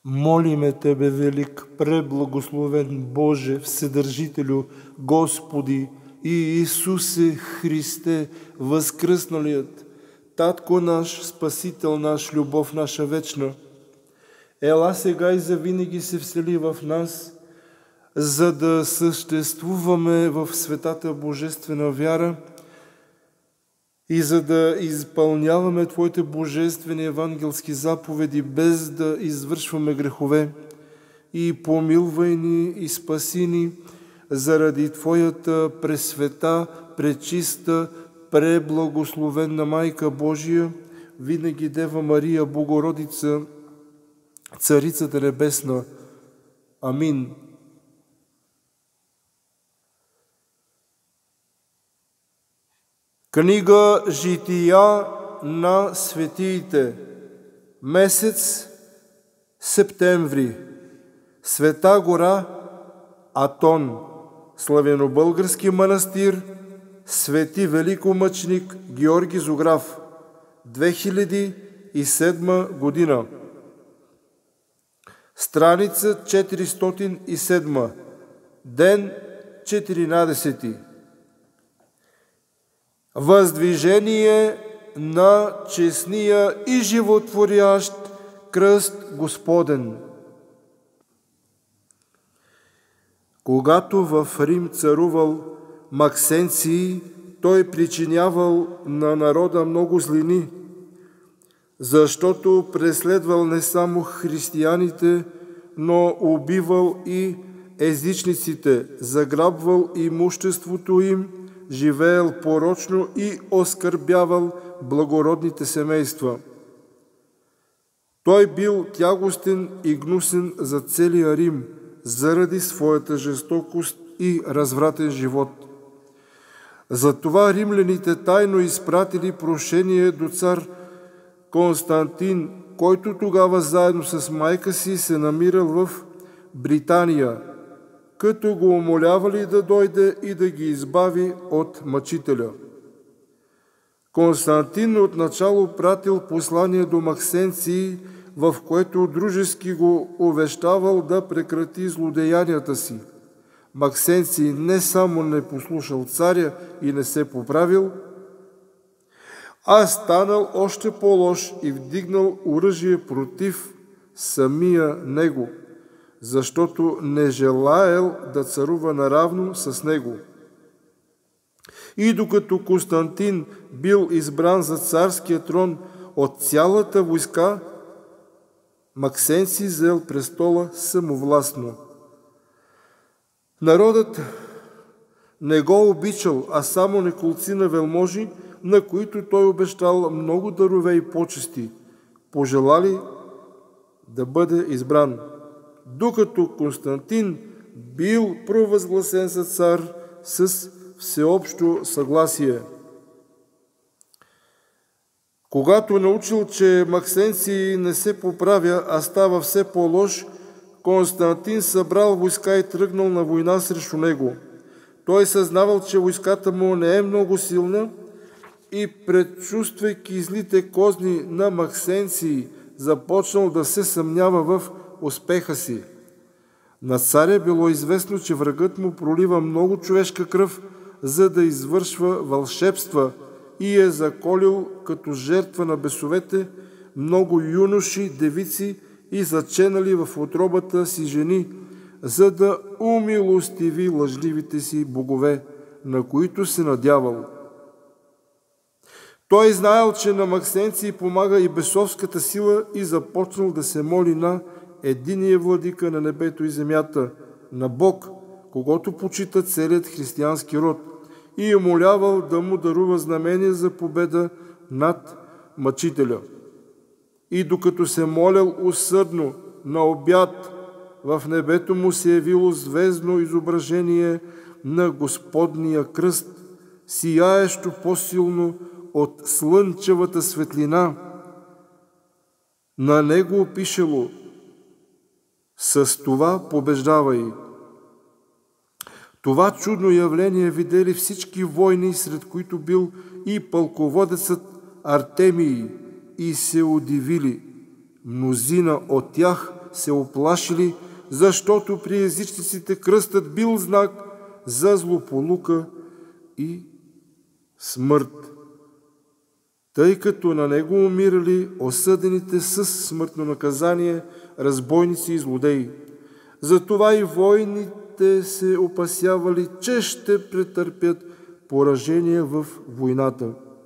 Молиме Тебе, велик, преблагословен Боже, Вседържителю, Господи и Исусе Христе, възкръсналият, Татко наш, Спасител наш, любов наша вечна, ела сега и завинаги се всели в нас, за да съществуваме в светата божествена вяра и за да изпълняваме Твоите божествени евангелски заповеди, без да извършваме грехове. И помилвай ни и спаси ни заради Твоята пресвета, пречиста, преблагословенна Майка Божия, винаги Дева Мария, Богородица, Царицата Небесна. Амин. Книга Жития на светиите. Месец септември. Света гора Атон. Славянобългарски манастир. Свети великомъченик Георги Зограф. 2007 година. Страница 407. Ден 14. Въздвижение на честния и животворящ кръст Господен. Когато в Рим царувал Максенций, той причинявал на народа много злини, защото преследвал не само християните, но убивал и езичниците, заграбвал имуществото им, живеел порочно и оскърбявал благородните семейства. Той бил тягостен и гнусен за целия Рим, заради своята жестокост и развратен живот. Затова римляните тайно изпратили прошение до цар Константин, който тогава заедно с майка си се намирал в Британия, като го умолявали да дойде и да ги избави от мъчителя. Константин отначало пратил послание до Максенций, в което дружески го увещавал да прекрати злодеянията си. Максенций не само не послушал царя и не се поправил, а станал още по-лош и вдигнал оръжие против самия него, защото не желаел да царува наравно с него. И докато Константин бил избран за царския трон от цялата войска, Максенций взел престола самовластно. Народът не го обичал, а само неколцина велможи, на които той обещал много дарове и почести, пожелали да бъде избран. Докато Константин бил провъзгласен за цар с всеобщо съгласие. Когато научил, че Максенций не се поправя, а става все по-лош, Константин събрал войска и тръгнал на война срещу него. Той съзнавал, че войската му не е много силна и, предчувствайки злите козни на Максенций, започнал да се съмнява в успеха си. На царя било известно, че врагът му пролива много човешка кръв, за да извършва вълшебства, и е заколил като жертва на бесовете много юноши, девици и заченали в утробата си жени, за да умилостиви лъжливите си богове, на които се надявал. Той знаел, че на Максенций помага и бесовската сила, и започнал да се моли на единия владика на небето и земята, на Бог, когото почита целият християнски род, и е молявал да му дарува знамение за победа над мъчителя. И докато се молял усърдно, на обяд в небето му се явило звездно изображение на Господния кръст, сияещо по-силно от слънчевата светлина. На него пишело: „С това побеждавай“. Това чудно явление видели всички войни, сред които бил и пълководецът Артемий, и се удивили. Мнозина от тях се оплашили, защото при езичниците кръстът бил знак за злополука и смърт, тъй като на него умирали осъдените с смъртно наказание разбойници и злодеи. Затова и войните се опасявали, че ще претърпят поражение в войната.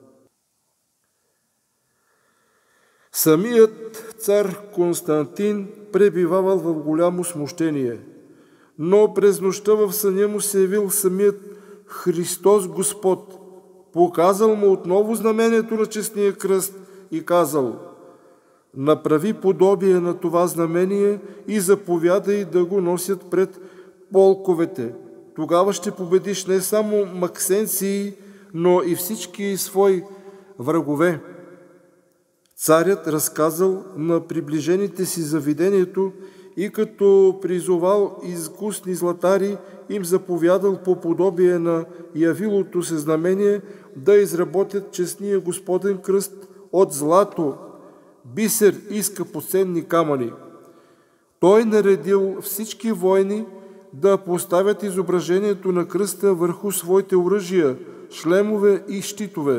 Самият цар Константин пребивавал в голямо смущение, но през нощта в съня му се явил самият Христос Господ, показал му отново знамението на честния кръст и казал: направи подобие на това знамение и заповядай да го носят пред полковете. Тогава ще победиш не само Максенции, но и всички свои врагове. Царят разказал на приближените си за видението и като призовал изкусни златари, им заповядал по подобие на явилото се знамение да изработят честния Господен кръст от злато, бисер и скъпоценни камъни. Той наредил всички войни да поставят изображението на кръста върху своите оръжия, шлемове и щитове.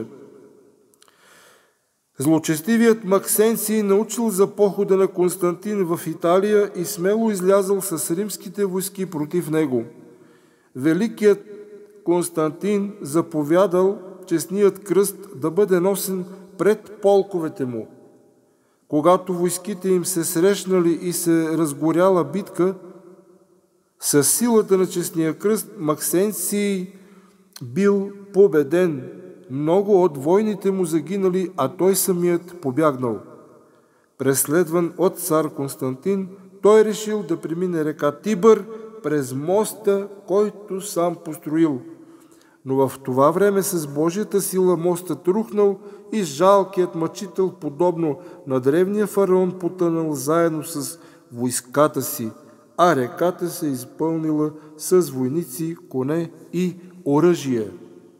Злочестивият Максенций научил за похода на Константин в Италия и смело излязъл с римските войски против него. Великият Константин заповядал честният кръст да бъде носен пред полковете му. Когато войските им се срещнали и се разгоряла битка, със силата на честния кръст Максенций бил победен. Много от войните му загинали, а той самият побягнал. Преследван от цар Константин, той решил да премине река Тибър през моста, който сам построил. Но в това време с Божията сила мостът рухнал и жалкият мъчител, подобно на древния фараон, потънал заедно с войската си, а реката се изпълнила с войници, коне и оръжие.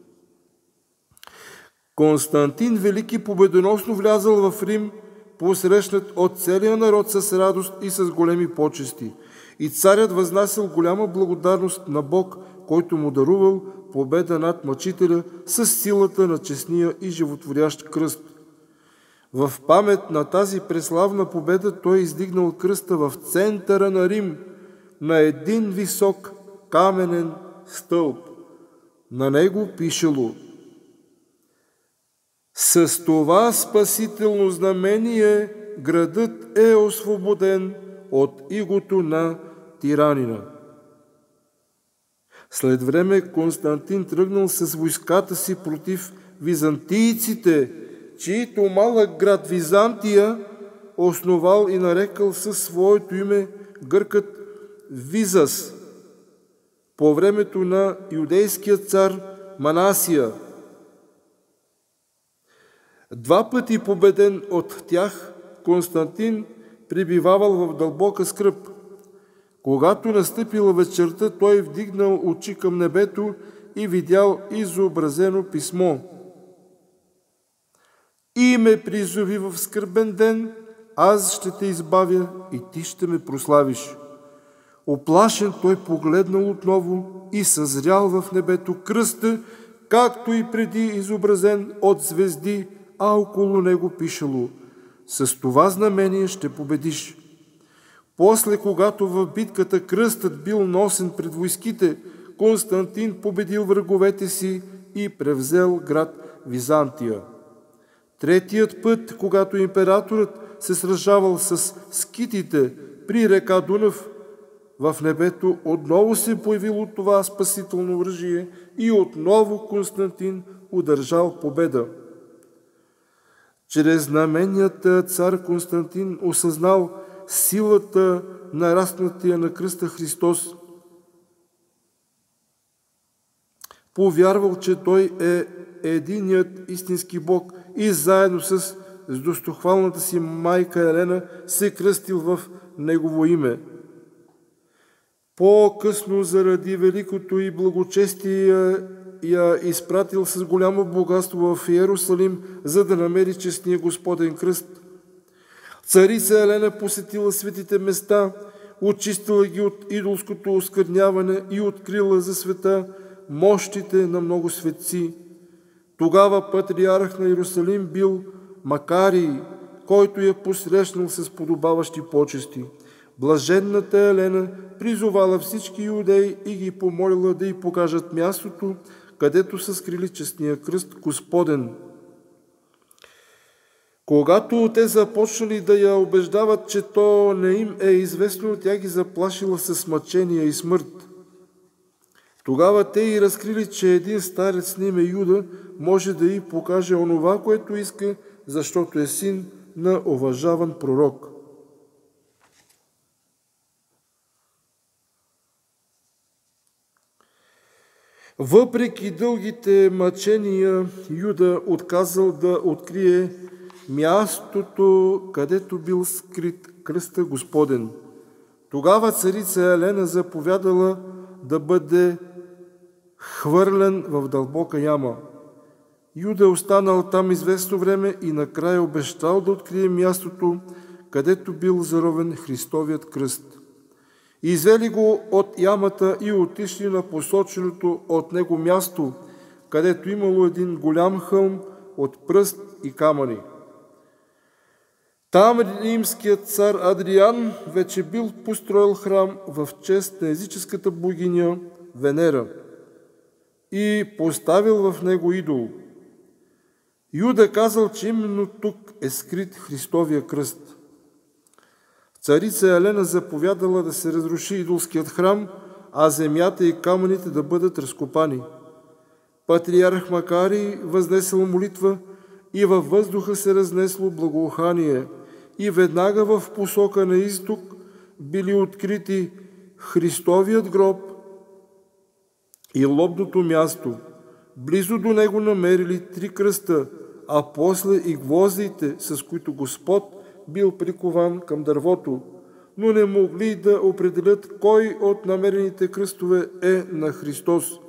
Константин Велики победоносно влязал в Рим, посрещнат от целия народ с радост и с големи почести. И царят възнасял голяма благодарност на Бог, който му дарувал победа над мъчителя с силата на честния и животворящ кръст. В памет на тази преславна победа той издигнал кръста в центъра на Рим на един висок каменен стълб. На него пишело: с това спасително знамение градът е освободен от игото на тиранина. След време Константин тръгнал с войската си против византийците, чието малък град Византия основал и нарекал със своето име гъркът Визас по времето на юдейския цар Манасия. Два пъти победен от тях, Константин пребивавал в дълбока скръб. Когато настъпила вечерта, той вдигнал очи към небето и видял изобразено писмо: и ме призови в скърбен ден, аз ще те избавя и ти ще ме прославиш. Оплашен той погледнал отново и съзрял в небето кръста, както и преди изобразен от звезди, а около него пишело: с това знамение ще победиш. После, когато в битката кръстът бил носен пред войските, Константин победил враговете си и превзел град Византия. Третият път, когато императорът се сражавал с скитите при река Дунав, в небето отново се появило това спасително оръжие и отново Константин удържал победа. Чрез знаменията цар Константин осъзнал силата на разпнатия на кръста Христос. Повярвал, че Той е единият истински Бог и заедно с достохвалната си майка Елена се кръстил в Негово име. По-късно, заради великото и благочестие, я изпратил с голямо богатство в Иерусалим, за да намери честния Господен кръст. Царица Елена посетила светите места, очистила ги от идолското оскверняване и открила за света мощите на много светци. Тогава патриарх на Иерусалим бил Макарий, който я посрещнал с подобаващи почести. Блаженната Елена призовала всички юдеи и ги помолила да й покажат мястото, където са скрили честния кръст Господен. Когато те започнали да я убеждават, че то не им е известно, тя ги заплашила с мъчения и смърт. Тогава те й разкрили, че един старец с име Юда може да й покаже онова, което иска, защото е син на уважаван пророк. Въпреки дългите мъчения, Юда отказал да открие мястото, където бил скрит кръста Господен. Тогава царица Елена заповядала да бъде хвърлен в дълбока яма. Юда останал там известно време и накрая обещал да открие мястото, където бил заровен Христовият кръст. Извели го от ямата и отишли на посоченото от него място, където имало един голям хълм от пръст и камъни. Там римският цар Адриан вече бил построил храм в чест на езическата богиня Венера и поставил в него идол. Юда казал, че именно тук е скрит Христовия кръст. Царица Елена заповядала да се разруши идолският храм, а земята и камъните да бъдат разкопани. Патриарх Макарий възнесъл молитва и във въздуха се разнесло благоухание и веднага в посока на изток били открити Христовият гроб и лобното място. Близо до него намерили 3 кръста, а после и гвоздите, с които Господ бил прикован към дървото, но не могли да определят кой от намерените кръстове е на Христос.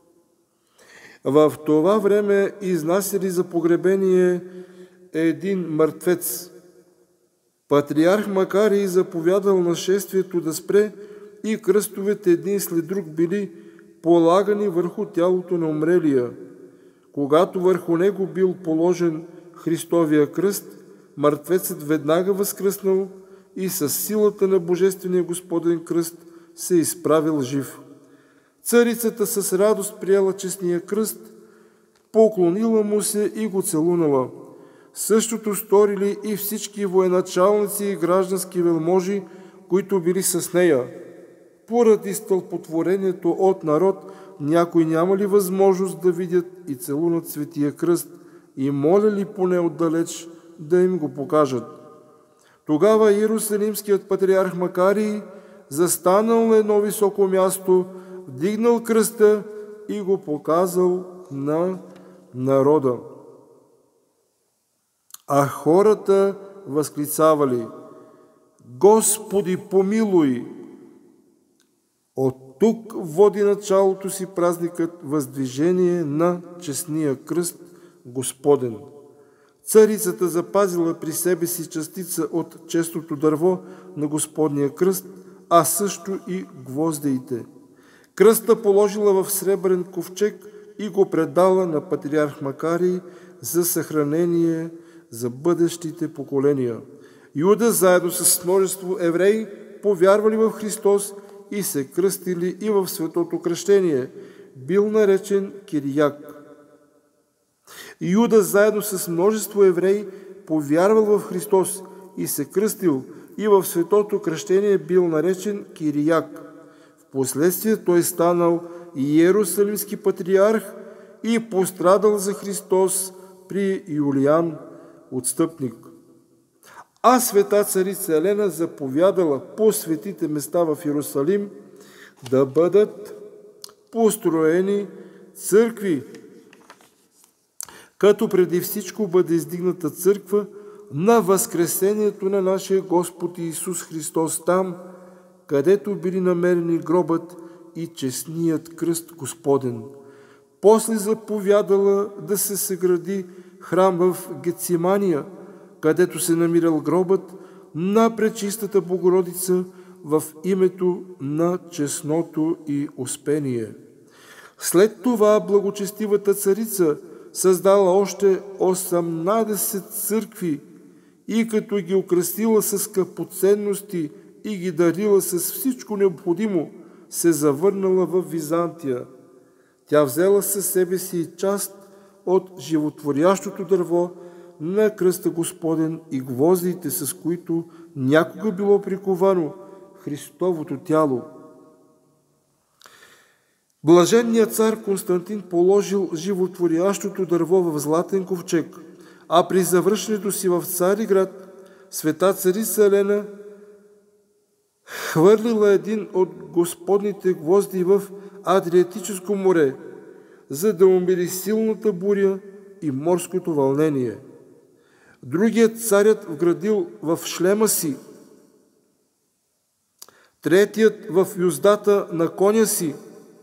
В това време изнасяли за погребение един мъртвец. Патриарх Макарий заповядал нашествието да спре и кръстовете един след друг били полагани върху тялото на умрелия. Когато върху него бил положен Христовия кръст, мъртвецът веднага възкръснал и с силата на Божествения Господен кръст се изправил жив. Царицата с радост приела честния кръст, поклонила му се и го целунала. Същото сторили и всички военачалници и граждански велможи, които били с нея. Поради стълпотворението от народ, някой няма ли възможност да видят и целунат светия кръст и моля ли поне отдалеч да им го покажат? Тогава Иерусалимският патриарх Макарий застанал на едно високо място, вдигнал кръста и го показал на народа. А хората възклицавали: Господи, помилуй! От тук води началото си празникът въздвижение на честния кръст Господен. Царицата запазила при себе си частица от честото дърво на Господния кръст, а също и гвоздеите. Кръста положила в сребърен ковчег и го предала на патриарх Макарий за съхранение за бъдещите поколения. Юда заедно с множество евреи повярвали в Христос и се кръстили и в светото кръщение. Бил наречен Кирияк. Юда заедно с множество евреи повярвал в Христос и се кръстил и в светото кръщение бил наречен Кирияк. Впоследствие той станал Иерусалимски патриарх и пострадал за Христос при Юлиан отстъпник. А света царица Елена заповядала по светите места в Иерусалим да бъдат построени църкви, като преди всичко бъде издигната църква на възкресението на нашия Господ Исус Христос там, където били намерени гробът и честният кръст Господен. После заповядала да се съгради храм в Гетсимания, където се намирал гробът, на Пречистата Богородица в името на честното и успение. След това благочестивата царица създала още 18 църкви и като ги украсила с скъпоценности и ги дарила с всичко необходимо, се завърнала в Византия. Тя взела със себе си част от животворящото дърво на кръста Господен и гвоздите, с които някога било приковано Христовото тяло. Блаженният цар Константин положил животворящото дърво в златен ковчег, а при завръщането си в Цариград света царица Елена хвърлила един от Господните гвозди в Адриатическо море, за да умири силната буря и морското вълнение. Другият царят вградил в шлема си, третият в юздата на коня си,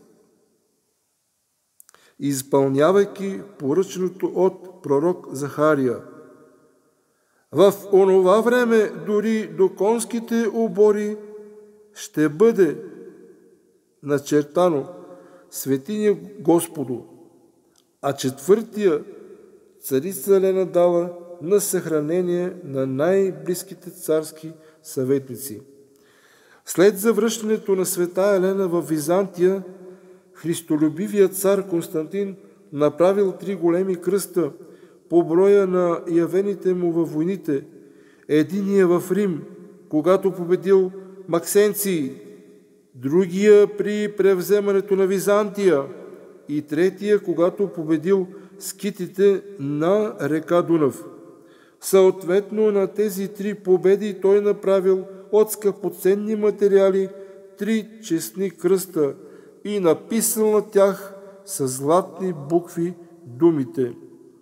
изпълнявайки поръченото от пророк Захария. В онова време дори до конските обори ще бъде начертано Светиня Господу, а четвъртия царица Елена дала на съхранение на най-близките царски съветници. След завръщането на света Елена в Византия, христолюбивият цар Константин направил 3 големи кръста по броя на явените му във войните. Единия в Рим, когато победил Максенций, другия при превземането на Византия и третия, когато победил скитите на река Дунав. Съответно на тези 3 победи той направил от скъпоценни материали 3 честни кръста и написал на тях със златни букви думите: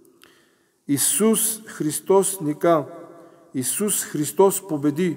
Исус Христос ника, Исус Христос победи.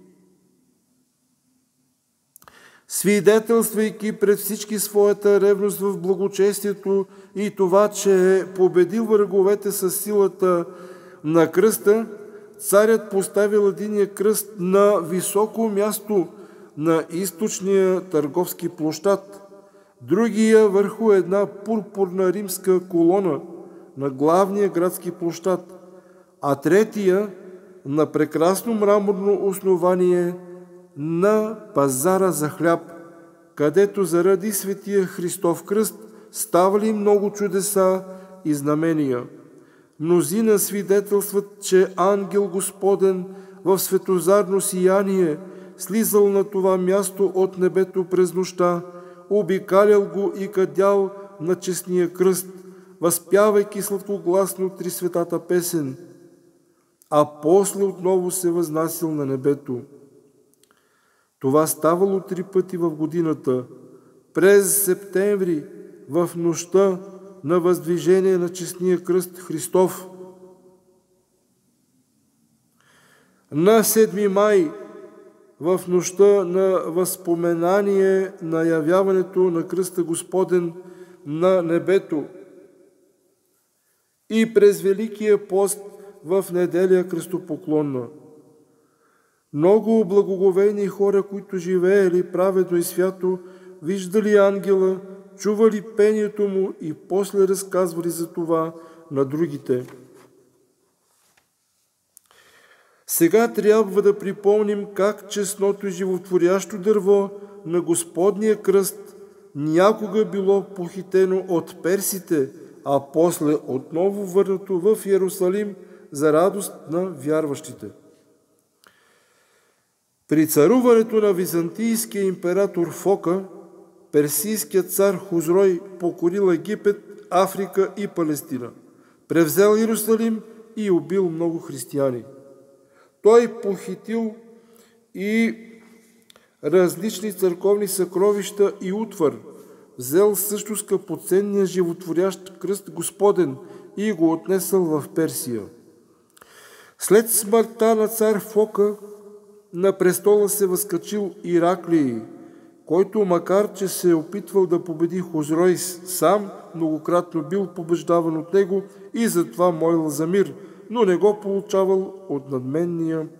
Свидетелствайки пред всички своята ревност в благочестието и това, че е победил враговете със силата на кръста, царят поставил единия кръст на високо място на източния търговски площад, другия върху една пурпурна римска колона на главния градски площад, а третия на прекрасно мраморно основание на пазара за хляб, където заради светия Христов кръст ставали много чудеса и знамения. Мнозина свидетелстват, че ангел Господен в светозарно сияние слизал на това място от небето през нощта, обикалял го и кадял на честния кръст, възпявайки сладкогласно трисветата песен, а после отново се възнасил на небето. Това ставало 3 пъти в годината, през септември, в нощта на въздвижение на честния кръст Христов, на 7 май, в нощта на възпоменание на явяването на кръста Господен на небето и през Великия пост в неделя кръстопоклонна. Много благоговейни хора, които живеели праведно и свято, виждали ангела, чували пението му и после разказвали за това на другите. Сега трябва да припомним как честното и животворящо дърво на Господния кръст някога било похитено от персите, а после отново върнато в Иерусалим за радост на вярващите. При царуването на византийския император Фока, персийският цар Хузрой покорил Египет, Африка и Палестина, превзел Иерусалим и убил много християни. Той похитил и различни църковни съкровища и утвар, взел също скъпоценния животворящ кръст Господен и го отнесъл в Персия. След смъртта на цар Фока на престола се възкачил Ираклий, който, макар че се е опитвал да победи Хузрой, сам многократно бил побеждаван от него и затова молил за мир, но не го получавал от надменния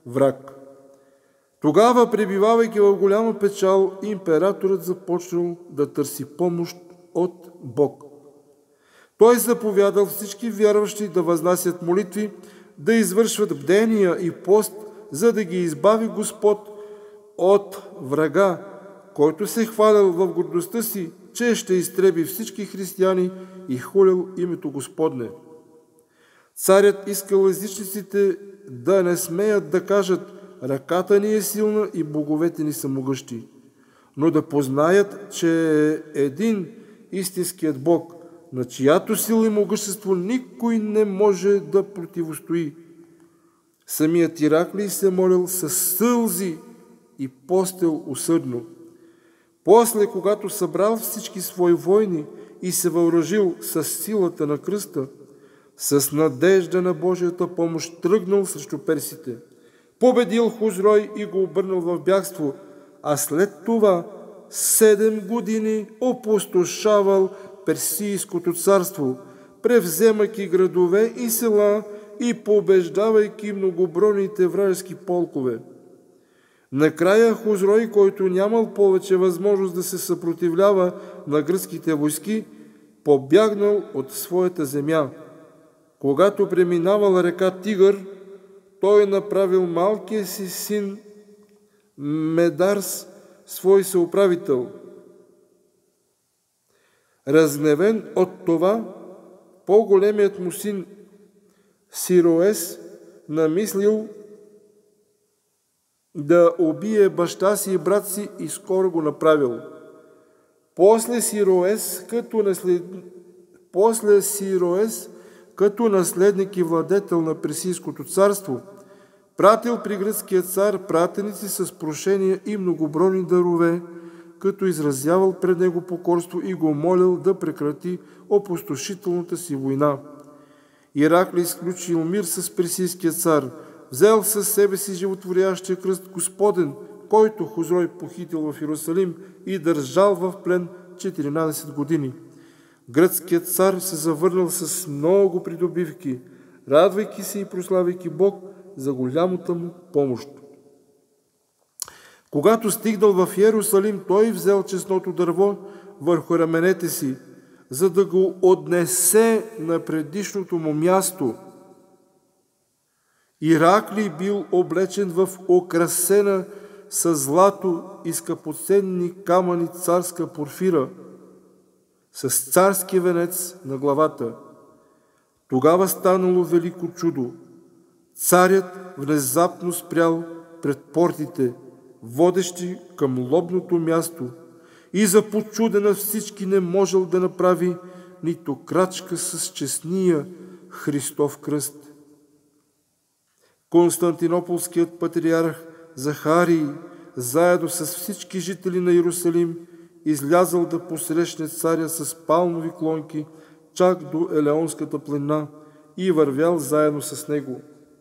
враг. Тогава, пребивавайки в голяма печал, императорът започнал да търси помощ от Бог. Той заповядал всички вярващи да възнасят молитви, да извършват бдения и пост, за да ги избави Господ от врага, който се хвалял в гордостта си, че ще изтреби всички християни и хулил името Господне. Царят искал езичниците да не смеят да кажат: ръката ни е силна и боговете ни са могъщи, но да познаят, че е един истинският Бог, на чиято сила и могъщество никой не може да противостои. Самият Ираклий се молил със сълзи и постел усърдно. После, когато събрал всички свои войни и се въоръжил с силата на кръста, с надежда на Божията помощ тръгнал срещу персите. Победил Хузрой и го обърнал в бягство, а след това 7 години опустошавал Персийското царство, превземайки градове и села и побеждавайки многобройните вражески полкове. Накрая Хузрой, който нямал повече възможност да се съпротивлява на гръцките войски, побягнал от своята земя. Когато преминавал река Тигър, той направил малкия си син Медарс свой съуправител. Разгневен от това, по-големият му син Сироес намислил да убие баща си и брат си и скоро го направил. После Сироес, като наследник и владетел на Персийското царство, пратил при гръцкия цар пратеници с прошения и многобройни дарове, като изразявал пред него покорство и го молил да прекрати опустошителната си война. Ираклий сключил мир с персийския цар, взел със себе си животворящия кръст Господен, който Хузрой похитил в Иерусалим и държал в плен 14 години. Гръцкият цар се завърнал с много придобивки, радвайки се и прославяйки Бог за голямата му помощ. Когато стигнал в Иерусалим, той взел честното дърво върху раменете си, за да го отнесе на предишното му място. Ираклий бил облечен в украсена с злато и скъпоценни камъни царска порфира, с царски венец на главата. Тогава станало велико чудо. Царят внезапно спрял пред портите, водещи към лобното място, и за почуда на всички не можел да направи нито крачка с честния Христов кръст. Константинополският патриарх Захарий, заедно с всички жители на Иерусалим, излязъл да посрещне царя с палмови клонки чак до Елеонската планина и вървял заедно с него.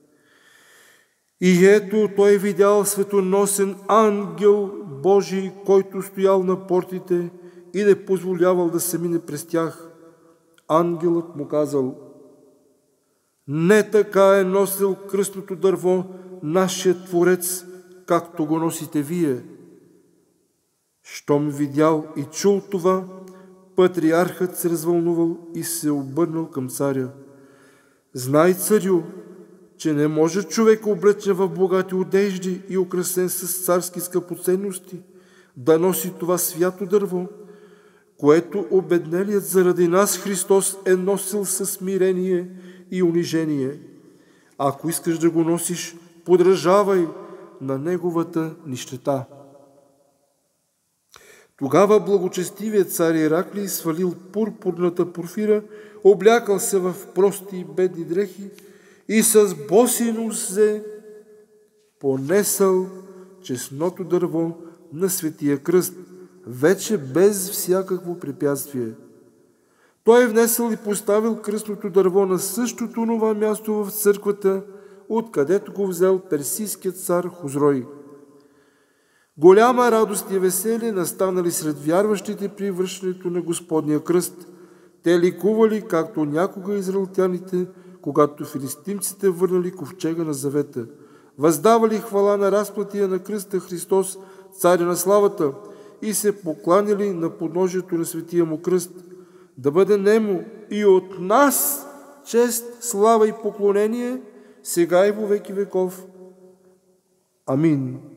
И ето той видял светоносен ангел Божий, който стоял на портите и не позволявал да се мине през тях. Ангелът му казал: не така е носил кръстното дърво нашият Творец, както го носите вие. Щом видял и чул това, патриархът се развълнувал и се обърнал към царя. Знай, царю, че не може човек, облечен в богати одежди и украсен с царски скъпоценности, да носи това свято дърво, което обеднелият заради нас Христос е носил със смирение и унижение. Ако искаш да го носиш, подражавай на неговата нищета. Тогава благочестивият цар Ираклий свалил пурпурната порфира, облякал се в прости и бедни дрехи и с боси нозе понесъл честното дърво на Светия кръст, вече без всякакво препятствие. Той внесъл и поставил кръстното дърво на същото това място в църквата, откъдето го взел персийският цар Хузрой. Голяма радост и веселие настанали сред вярващите при връщането на Господния кръст. Те ликували, както някога израелтяните, когато филистимците върнали ковчега на завета. въздавали хвала на разплатия на кръста Христос, царя на славата, и се покланяли на подножието на светия му кръст. Да бъде нему и от нас чест, слава и поклонение, сега и во веки веков. Амин.